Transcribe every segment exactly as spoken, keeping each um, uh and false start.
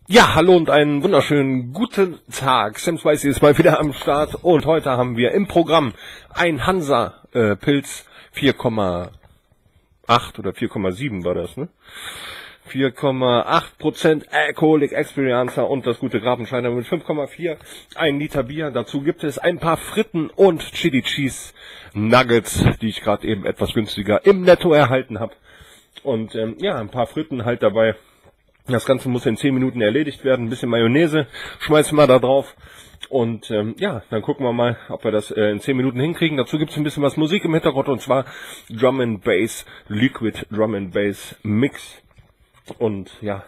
Ja, hallo und einen wunderschönen guten Tag. Sam Spicy ist mal wieder am Start und heute haben wir im Programm ein Hansa äh, Pilz vier Komma acht oder vier Komma sieben war das, ne? vier Komma acht Prozent Alcoholic Experiencer und das gute Grafensteiner mit fünf Komma vier, ein Liter Bier. Dazu gibt es ein paar Fritten und Chili Cheese Nuggets, die ich gerade eben etwas günstiger im Netto erhalten habe. Und ähm, ja, ein paar Fritten halt dabei. Das Ganze muss in zehn Minuten erledigt werden. Ein bisschen Mayonnaise schmeißen wir da drauf. Und ähm, ja, dann gucken wir mal, ob wir das äh, in zehn Minuten hinkriegen. Dazu gibt es ein bisschen was Musik im Hintergrund, und zwar Drum and Bass, Liquid Drum and Bass Mix. Und ja,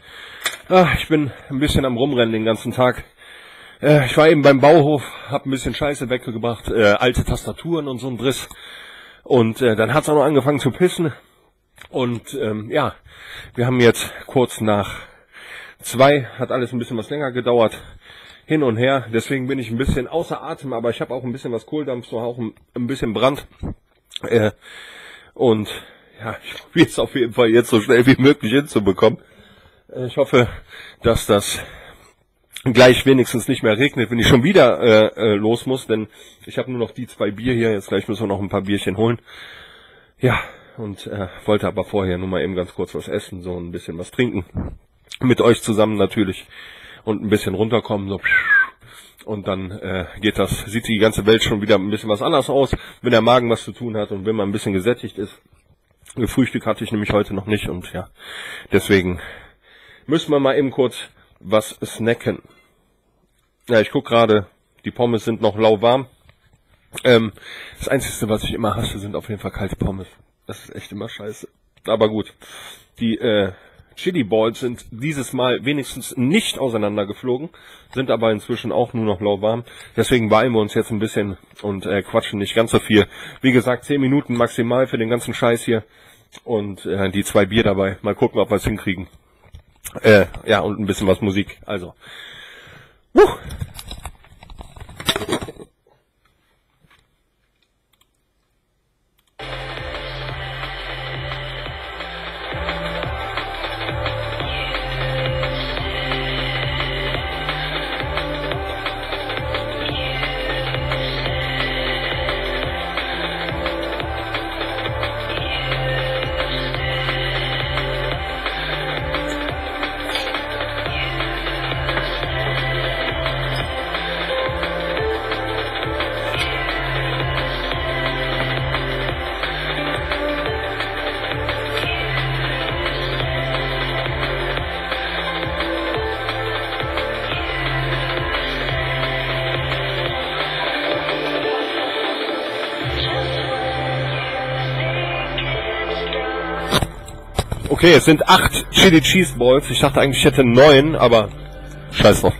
ah, ich bin ein bisschen am Rumrennen den ganzen Tag. Äh, ich war eben beim Bauhof, habe ein bisschen Scheiße weggebracht, äh, alte Tastaturen und so ein Driss. Und äh, dann hat es auch noch angefangen zu pissen. Und ähm, ja, wir haben jetzt kurz nach zwei, hat alles ein bisschen was länger gedauert, hin und her. Deswegen bin ich ein bisschen außer Atem, aber ich habe auch ein bisschen was Kohldampf, so auch ein, ein bisschen Brand. Äh, und ja, ich probiere es auf jeden Fall jetzt so schnell wie möglich hinzubekommen. Äh, ich hoffe, dass das gleich wenigstens nicht mehr regnet, wenn ich schon wieder äh, äh, los muss, denn ich habe nur noch die zwei Bier hier. Jetzt gleich müssen wir noch ein paar Bierchen holen. Ja. Und äh, wollte aber vorher nur mal eben ganz kurz was essen, so ein bisschen was trinken. Mit euch zusammen natürlich. Und ein bisschen runterkommen, so. Und dann äh, geht das, sieht die ganze Welt schon wieder ein bisschen was anders aus, wenn der Magen was zu tun hat und wenn man ein bisschen gesättigt ist. Frühstück hatte ich nämlich heute noch nicht und ja, deswegen müssen wir mal eben kurz was snacken. Ja, ich guck gerade, die Pommes sind noch lauwarm. Ähm, das Einzige, was ich immer hasse, sind auf jeden Fall kalte Pommes. Das ist echt immer scheiße. Aber gut. Die äh, Chili Balls sind dieses Mal wenigstens nicht auseinandergeflogen, sind aber inzwischen auch nur noch lauwarm. Deswegen beeilen wir uns jetzt ein bisschen und äh, quatschen nicht ganz so viel. Wie gesagt, zehn Minuten maximal für den ganzen Scheiß hier. Und äh, die zwei Bier dabei. Mal gucken, ob wir es hinkriegen. Äh, ja, und ein bisschen was Musik. Also. Wuh. Okay, es sind acht Chili Cheese Balls. Ich dachte eigentlich, ich hätte neun, aber scheiß drauf.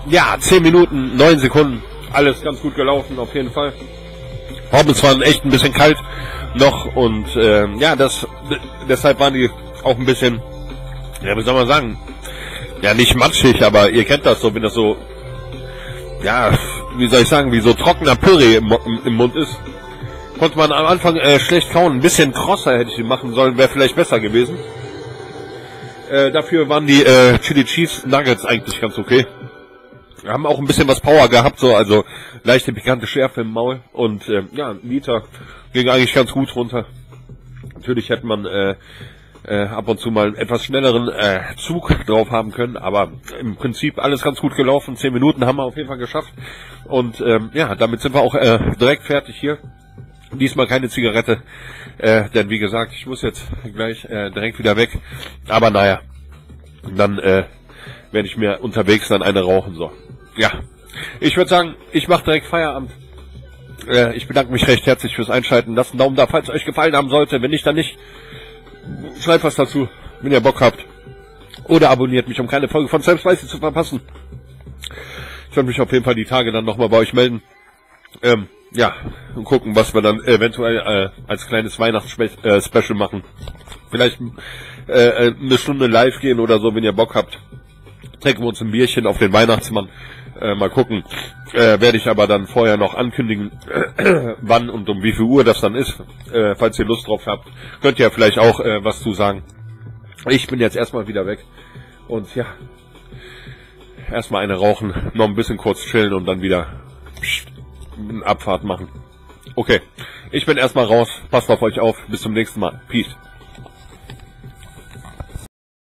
ja, zehn Minuten, neun Sekunden, alles ganz gut gelaufen, auf jeden Fall. Hormels waren echt ein bisschen kalt noch und ähm, ja, das deshalb waren die auch ein bisschen, ja, wie soll man sagen, ja, nicht matschig, aber ihr kennt das so, wenn das so, ja, wie soll ich sagen, wie so trockener Püree im, im Mund ist. Konnte man am Anfang äh, schlecht kauen, ein bisschen krosser hätte ich ihn machen sollen, wäre vielleicht besser gewesen. Äh, dafür waren die äh, Chili Cheese Nuggets eigentlich ganz okay. Wir haben auch ein bisschen was Power gehabt, so, also leichte pikante Schärfe im Maul und äh, ja, ein Liter ging eigentlich ganz gut runter. Natürlich hätte man äh, äh, ab und zu mal einen etwas schnelleren äh, Zug drauf haben können, aber im Prinzip alles ganz gut gelaufen. Zehn Minuten haben wir auf jeden Fall geschafft und ähm, ja, damit sind wir auch äh, direkt fertig hier. Diesmal keine Zigarette, äh, denn wie gesagt, ich muss jetzt gleich äh, direkt wieder weg. Aber naja, dann äh, werde ich mir unterwegs dann eine rauchen. So, ja, ich würde sagen, ich mache direkt Feierabend. Äh, ich bedanke mich recht herzlich fürs Einschalten. Lasst einen Daumen da, falls es euch gefallen haben sollte. Wenn nicht, dann nicht. Schreibt was dazu, wenn ihr Bock habt. Oder abonniert mich, um keine Folge von Sam Spicy zu verpassen. Ich werde mich auf jeden Fall die Tage dann nochmal bei euch melden. Ähm, ja, und gucken, was wir dann eventuell äh, als kleines Weihnachtsspecial machen. Vielleicht äh, eine Stunde live gehen oder so, wenn ihr Bock habt. Trinken wir uns ein Bierchen auf den Weihnachtsmann. Äh, mal gucken. Äh, werde ich aber dann vorher noch ankündigen, äh, wann und um wie viel Uhr das dann ist. Äh, falls ihr Lust drauf habt, könnt ihr vielleicht auch äh, was zu sagen. Ich bin jetzt erstmal wieder weg. Und ja, erstmal eine rauchen, noch ein bisschen kurz chillen und dann wieder pssst, eine Abfahrt machen. Okay, ich bin erstmal raus. Passt auf euch auf. Bis zum nächsten Mal. Peace.